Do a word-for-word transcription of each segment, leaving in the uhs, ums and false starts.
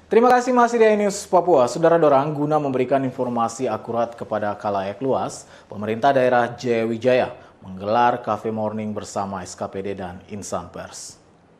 Terima kasih masih di iNews Papua. Saudara Dorang, guna memberikan informasi akurat kepada khalayak luas, pemerintah daerah Jayawijaya menggelar Cafe Morning bersama S K P D dan Insan Pers.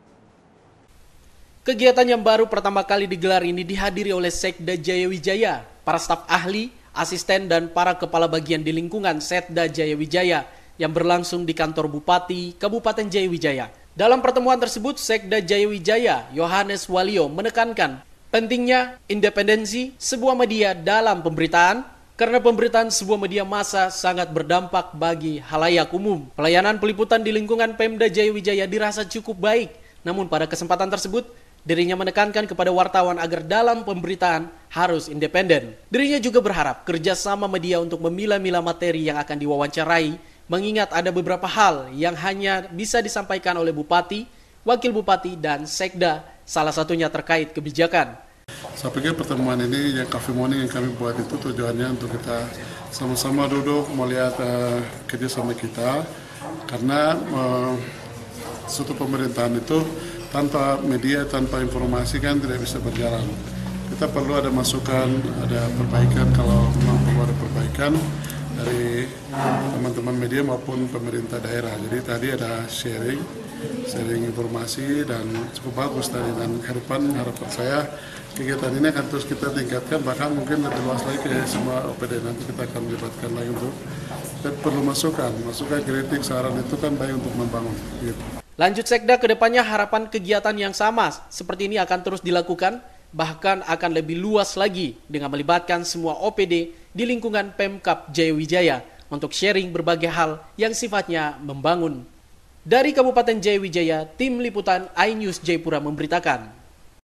Kegiatan yang baru pertama kali digelar ini dihadiri oleh Sekda Jayawijaya, para staf ahli, asisten, dan para kepala bagian di lingkungan Setda Jayawijaya yang berlangsung di kantor Bupati Kabupaten Jayawijaya. Dalam pertemuan tersebut, Sekda Jayawijaya, Yohanes Walio, menekankan pentingnya independensi sebuah media dalam pemberitaan, karena pemberitaan sebuah media massa sangat berdampak bagi halayak umum. Pelayanan peliputan di lingkungan Pemda Jayawijaya dirasa cukup baik, namun pada kesempatan tersebut, dirinya menekankan kepada wartawan agar dalam pemberitaan harus independen. Dirinya juga berharap kerjasama media untuk memilah-milah materi yang akan diwawancarai, mengingat ada beberapa hal yang hanya bisa disampaikan oleh Bupati, Wakil Bupati, dan Sekda, salah satunya terkait kebijakan. Saya pikir pertemuan ini yang Cafe Morning yang kami buat itu tujuannya untuk kita sama-sama duduk melihat uh, kerjasama kita, karena uh, suatu pemerintahan itu tanpa media, tanpa informasi kan tidak bisa berjalan. Kita perlu ada masukan, ada perbaikan kalau memang perlu ada perbaikan dari teman-teman media maupun pemerintah daerah. Jadi tadi ada sharing, sharing informasi dan cukup bagus tadi, dan harapan harapan saya kegiatan ini akan terus kita tingkatkan, bahkan mungkin lebih luas lagi ke semua O P D. Nanti kita akan melibatkan lagi untuk kita perlu masukan, masukan kritik, saran itu kan baik untuk membangun. Gitu. Lanjut Sekda, kedepannya harapan kegiatan yang sama seperti ini akan terus dilakukan, bahkan akan lebih luas lagi dengan melibatkan semua O P D di lingkungan Pemkab Jayawijaya untuk sharing berbagai hal yang sifatnya membangun. Dari Kabupaten Jayawijaya, tim liputan iNews Jayapura memberitakan.